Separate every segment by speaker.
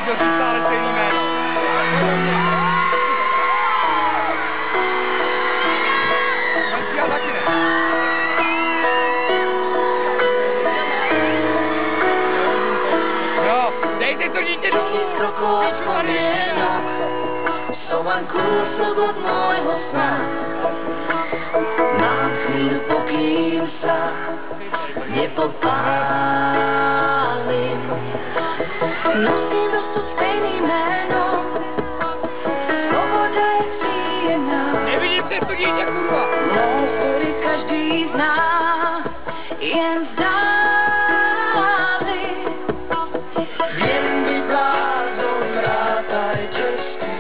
Speaker 1: použil si stále stejný jméno. Já taky ne. Jo, dejte to dítě do
Speaker 2: Jsou len kúsok od môjho sna. Mám chvíľu, pokým sa nepopálim. Nosím dosud stejný jméno, svoboda je příjemná.
Speaker 1: Nevidím se to dítě, kurva.
Speaker 2: Mou story každý zná, jen zdáli. Jen vyblázou vrátaj čestý.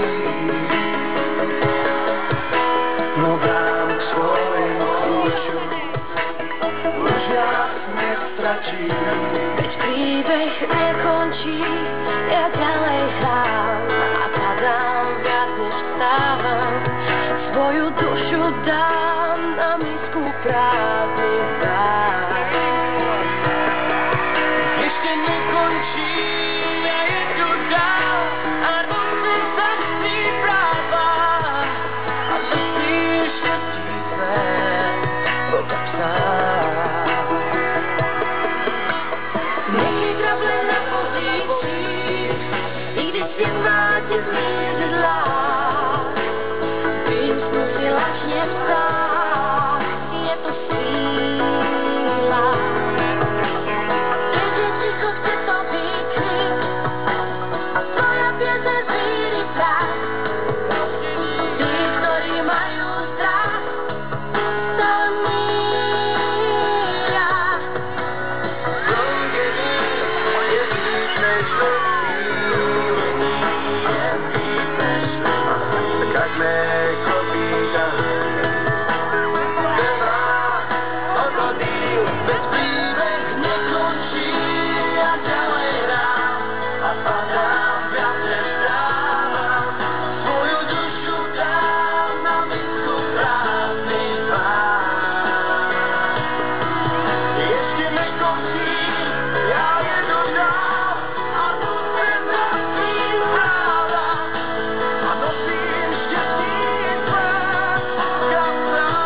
Speaker 2: No dám k svojim kľúčom, už viac nestračím. Veď príbeh nekončí, ja ďalej hrám a padám viac než vstávam. Svoju dušu dám na misku prázdnych dám. Ešte nekončí, ja jedu dál a nosím sa si práva. A nosím šťastí svet po kapsách. Nechytrable na pozících, i když si máte zmizla. Lačne vstát, je to síla. Keď je ticho, chce to vykryť, tvoja pieseň zvíri strach. Tí, ktorí majú strach, sa míria. Je víc než rozpílení, je víc než nema, tak bez príbeh nekončí, ja ďalej hrám a padám viac než vstávam. Svoju dušu dám na misku prázdnych ván. Ešte nekončí, ja jedu dál a nosím na svým práva a nosím šťastí svet po kapsách.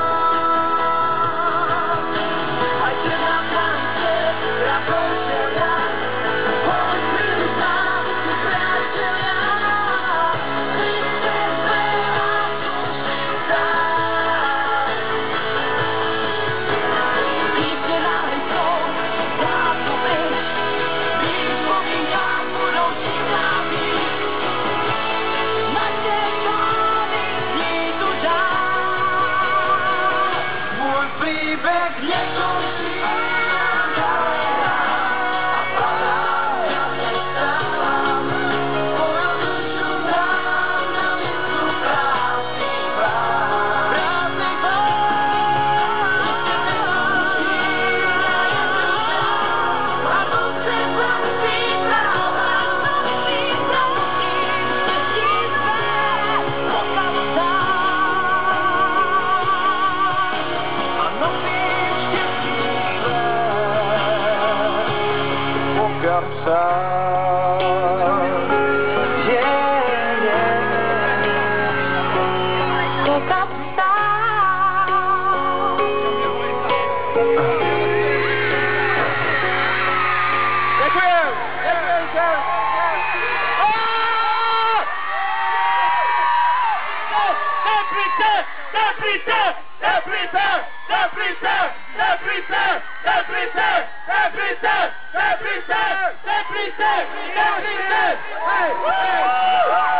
Speaker 2: Príbeh nekončí, ďalej hrám a padám viac než vstávam. Svoju dušu dám na misku prázdnych ván. Prázdnych ván. A nosím sa si práva, nosím šťastí svet po kapsách. Hey!